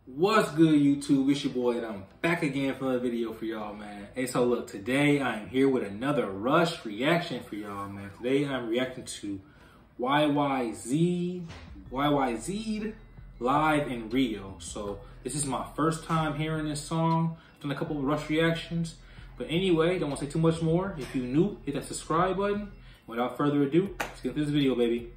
What's good, YouTube? It's your boy, and I'm back again for another video for y'all, man. Hey, so look, today I am here with another Rush reaction for y'all, man. Today I'm reacting to YYZ Live in Rio. So this is my first time hearing this song. I've done a couple of Rush reactions. But anyway, don't want to say too much more. If you're new, hit that subscribe button. Without further ado, let's get into this video, baby.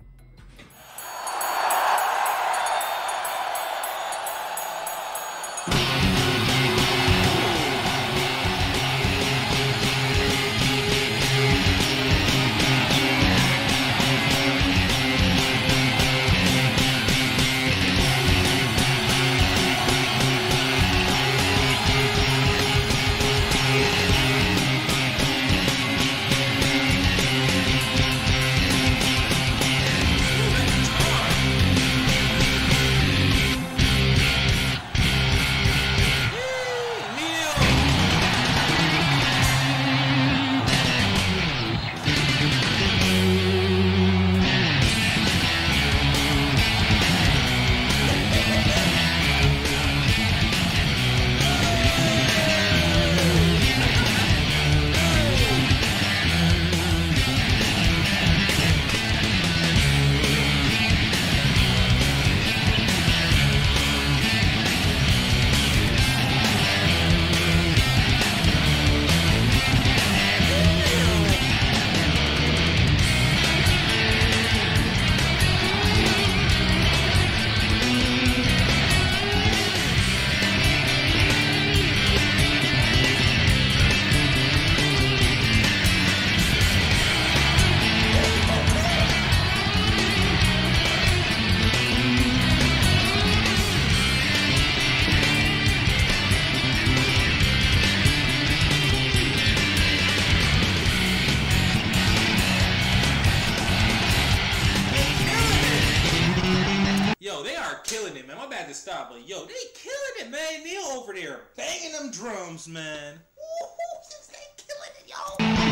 Killing it, man. My bad to stop, but yo, they killing it, man. Neil over there banging them drums, man. Woo-hoo, they killing it, yo.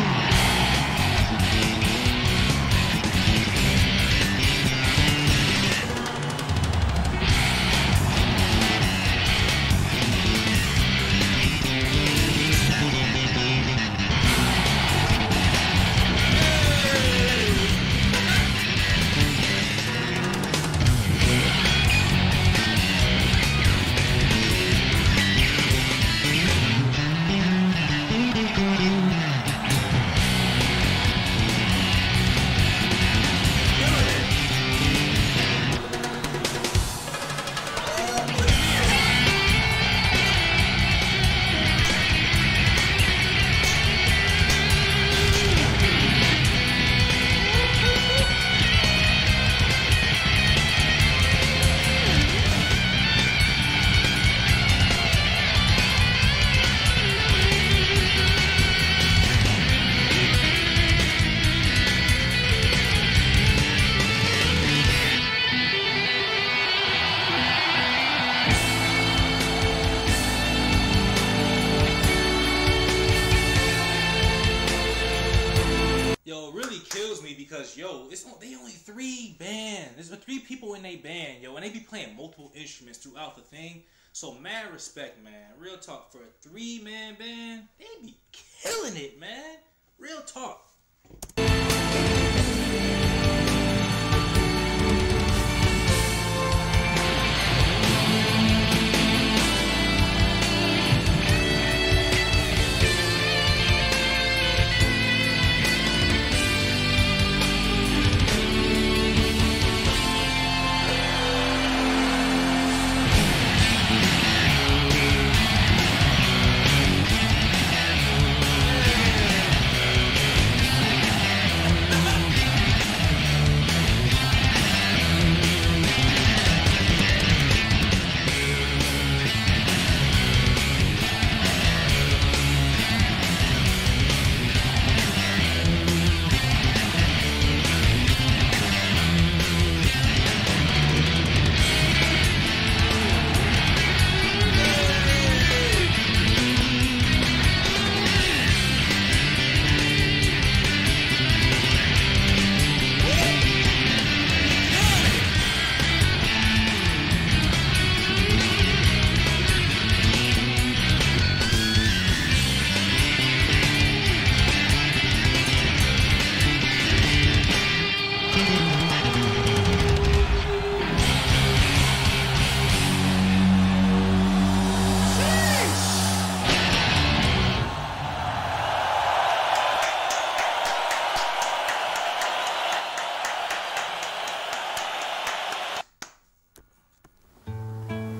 Kills me because yo, they only three bands. There's three people in a band, yo, and they be playing multiple instruments throughout the thing. So mad respect, man. Real talk, for a 3-man band, they be killing it, man. Real talk.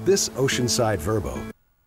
This oceanside Verbo.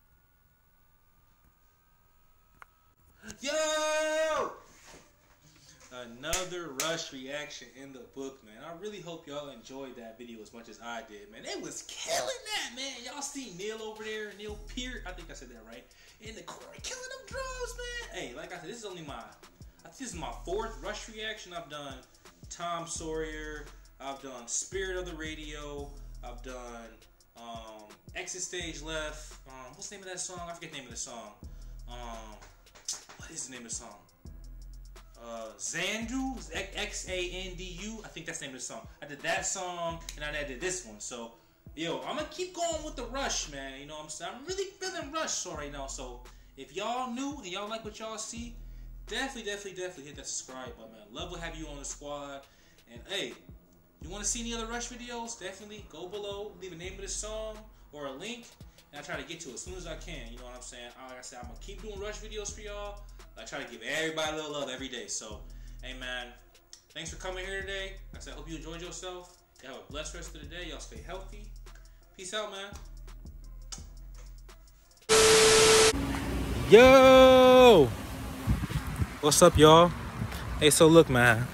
Yo! Another Rush reaction in the book, man. I really hope y'all enjoyed that video as much as I did, man. It was killing that, man. Y'all see Neil over there, Neil Peart, I think I said that right, in the corner killing them drums, man. Hey, like I said, this is only this is my 4th Rush reaction. I've done Tom Sawyer, I've done Spirit of the Radio, I've done Exit Stage Left. What's the name of that song? I forget the name of the song. What is the name of the song? Xandu, Xandu. I think that's the name of the song. I did that song, and I did this one. So, yo, I'm gonna keep going with the Rush, man. You know what I'm saying? I'm really feeling Rush so right now. So, if y'all new and y'all like what y'all see, definitely hit that subscribe button, man. Love to have you on the squad. And hey, you want to see any other Rush videos? Definitely go below, leave a name of the song or a link, and I try to get to it as soon as I can. You know what I'm saying? Like I said, I'm gonna keep doing Rush videos for y'all. I try to give everybody a little love every day. So, hey man, thanks for coming here today. Like I said, I hope you enjoyed yourself. You have a blessed rest of the day. Y'all stay healthy. Peace out, man. Yo! What's up, y'all? Hey, so look, man.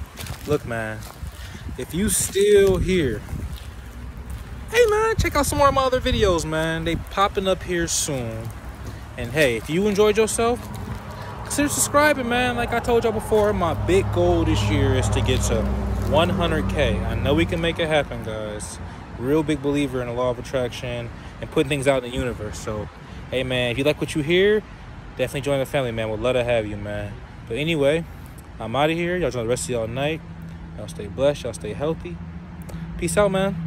If you still here, hey, man, check out some more of my other videos, man. They popping up here soon. And hey, if you enjoyed yourself, consider subscribing, man. Like I told y'all before, my big goal this year is to get to 100K. I know we can make it happen, guys. Real big believer in the law of attraction and putting things out in the universe. So, hey, man, if you like what you hear, definitely join the family, man. We'd love to have you, man. But anyway, I'm out of here. Y'all enjoy the rest of y'all night. Y'all stay blessed. Y'all stay healthy. Peace out, man.